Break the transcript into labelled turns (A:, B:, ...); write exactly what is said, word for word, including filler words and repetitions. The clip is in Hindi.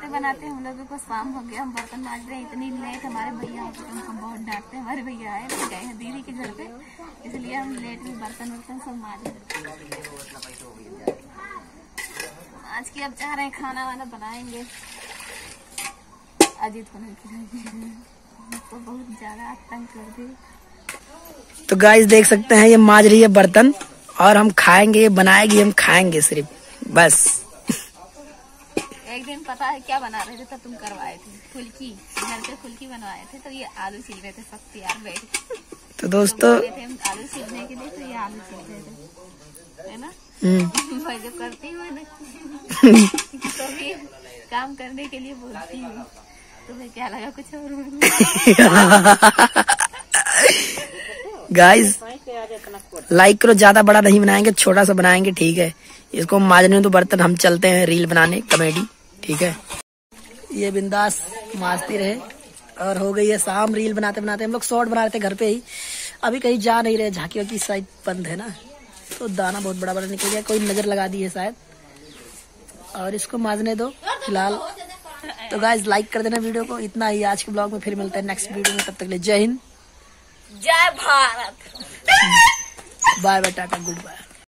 A: बनाते बनाते हम लोगों को शाम हो गया। हम बर्तन मांज रहे हैं, इतनी लेट हमारे भैया होते तो हमको बहुत डांटते हैं। हमारे भैया आए गए हैं दीदी के घर पे, इसलिए हम लेट में बर्तन वर्तन सब मांज रहे। आज की अब चाह रहे हैं खाना वाना बनाएंगे। अजीत को नहीं खिलाएंगे, तो बहुत ज्यादा तंग कर दी।
B: तो गाइस देख सकते हैं ये मांज रही है बर्तन और हम खाएंगे, ये बनाएगी, हम खाएंगे सिर्फ बस।
A: एक दिन पता है क्या बना रहे थे तब तुम करवाए थे फुल्की, घर पे फुल्की बनवाए थे तो ये आलू छील रहे थे सब यार बैठ।
B: तो दोस्तों
A: तो थे हम आलू छीलने के लिए, तो ये आलू छील रहे थे, है ना। मैं जो करती हूँ ना तो भी काम करने के लिए बोलती हूँ, तुम्हें क्या लगा कुछ और?
B: गाइस लाइक करो, ज्यादा बड़ा नहीं बनाएंगे, छोटा सा बनाएंगे, ठीक है। इसको मांजने तो बर्तन, हम चलते हैं रील बनाने, कॉमेडी, ठीक है। ये बिंदास मांजती रहे और हो गई है शाम। रील बनाते बनाते हम लोग शॉर्ट बना रहे थे घर पे ही, अभी कहीं जा नहीं रहे, झांकी वाकी साइड बंद है ना, तो दाना बहुत बड़ा बड़ा निकल गया, कोई नजर लगा दी है शायद। और इसको मांजने दो फिलहाल। तो गाइस लाइक कर देना वीडियो को, इतना ही आज के ब्लॉग में। फिर मिलते हैं नेक्स्ट वीडियो में, तब तक के लिए जय हिंद,
A: जय Bharat,
B: bye bye, tata, good bye.